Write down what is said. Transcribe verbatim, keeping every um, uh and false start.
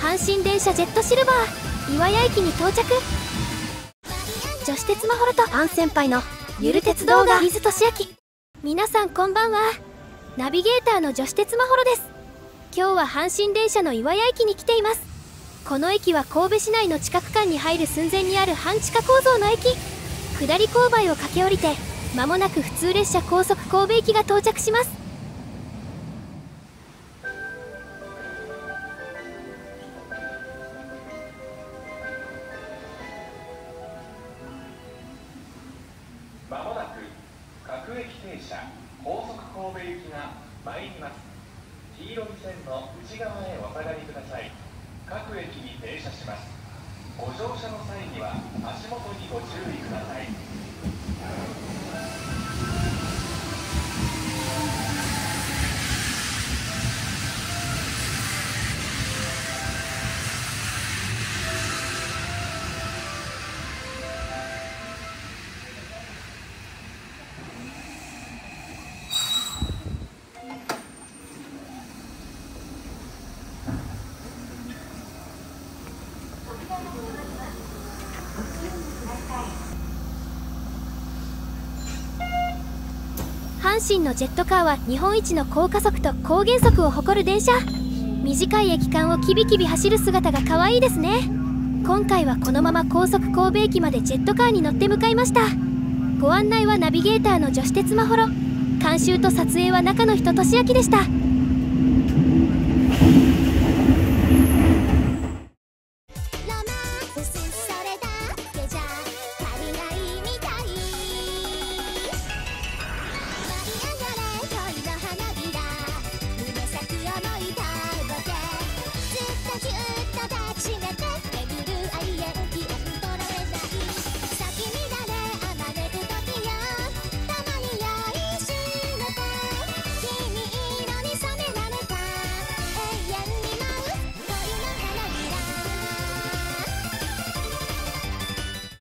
阪神電車ジェットシルバー岩屋駅に到着。女子鉄まほろとアン先輩のゆる鉄道が水俊明。皆さんこんばんは。ナビゲーターの女子鉄まほろです。今日は阪神電車の岩屋駅に来ています。この駅は神戸市内の地下区間に入る寸前にある半地下構造の駅。下り勾配を駆け下りて間もなく普通列車高速神戸駅が到着します。 まもなく各駅停車高速神戸行きが参ります。黄色い線の内側へお下がりください。各駅に停車します。ご乗車の際には足元にご注意ください。 阪神のジェットカーは日本一の高加速と高減速を誇る電車。短い駅間をキビキビ走る姿が可愛いですね。今回はこのまま高速神戸駅までジェットカーに乗って向かいました。ご案内はナビゲーターの女子鉄まほろ。監修と撮影は中の人俊明でした。